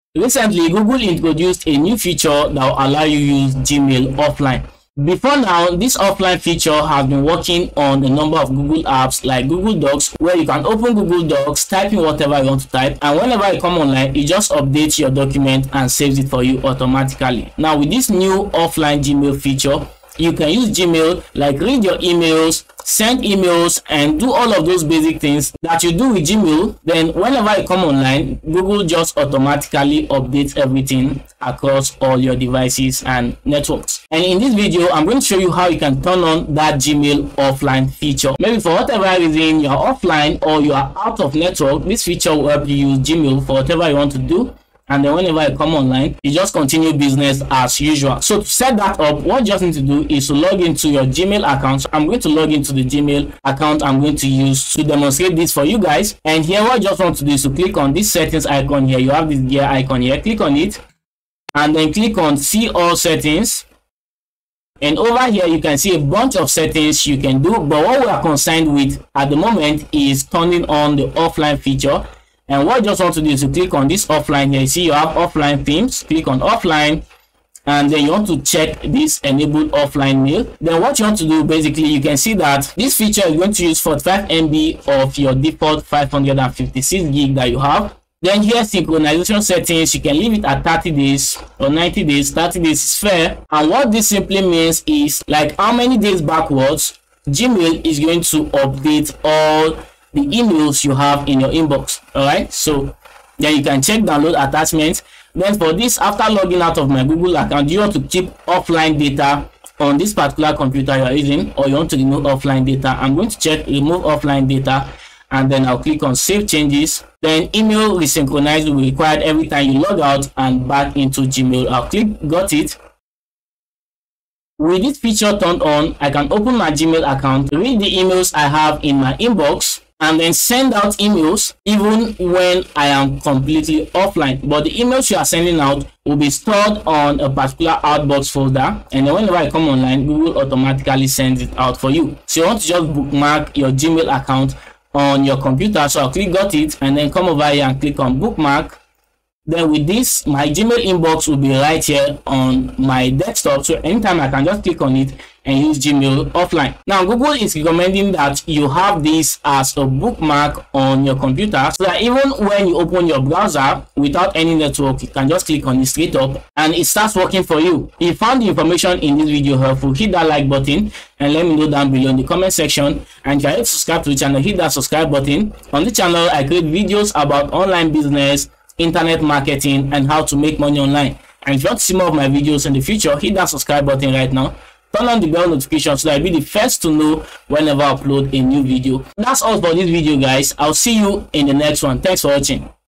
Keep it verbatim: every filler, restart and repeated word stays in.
Recently, Google introduced a new feature that will allow you to use Gmail offline. Before now, this offline feature has been working on a number of Google apps like Google Docs, where you can open Google Docs, type in whatever you want to type, and whenever you come online, it just updates your document and saves it for you automatically. Now, with this new offline Gmail feature, you can use Gmail, like read your emails, send emails, and do all of those basic things that you do with Gmail. Then whenever you come online, Google just automatically updates everything across all your devices and networks. And in this video, I'm going to show you how you can turn on that Gmail offline feature. Maybe for whatever reason you're offline or you are out of network, this feature will help you use Gmail for whatever you want to do. And then whenever I come online, you just continue business as usual. So to set that up, what you just need to do is to log into your Gmail account. So I'm going to log into the Gmail account I'm going to use to demonstrate this for you guys. And here, what you just want to do is to click on this settings icon here. You have this gear icon here. Click on it and then click on see all settings. And over here, you can see a bunch of settings you can do. But what we are concerned with at the moment is turning on the offline feature. And what you just want to do is to click on this offline here. You see you have offline themes. Click on offline, and then you want to check this enable offline mail. Then what you want to do, basically, you can see that this feature is going to use forty-five M B of your default five hundred fifty-six gig that you have. Then here, synchronization settings, you can leave it at thirty days or ninety days. thirty days is fair. And what this simply means is, like, how many days backwards Gmail is going to update all the emails you have in your inbox. All right, so then you can check download attachments. Then for this, after logging out of my Google account, you want to keep offline data on this particular computer you are using, or you want to remove offline data. I'm going to check remove offline data, and then I'll click on save changes. Then email resynchronize will be required every time you log out and back into Gmail. I'll click got it. With this feature turned on, I can open my Gmail account, read the emails I have in my inbox, and then send out emails even when I am completely offline. But the emails you are sending out will be stored on a particular outbox folder, and then whenever I come online, Google automatically sends it out for you. So you want to just bookmark your Gmail account on your computer. So I'll click got it, and then come over here and click on bookmark. Then with this, my Gmail inbox will be right here on my desktop. So anytime I can just click on it and use Gmail offline. Now, Google is recommending that you have this as a bookmark on your computer, so that even when you open your browser without any network, you can just click on it straight up and it starts working for you. If you found the information in this video helpful, hit that like button and let me know down below in the comment section. And if you are yet to subscribe to the channel, hit that subscribe button. On the channel, I create videos about online business, internet marketing, and how to make money online. And if you want to see more of my videos in the future, hit that subscribe button right now. Turn on the bell notification so that you'll be the first to know whenever I upload a new video. That's all for this video, guys. I'll see you in the next one. Thanks for watching.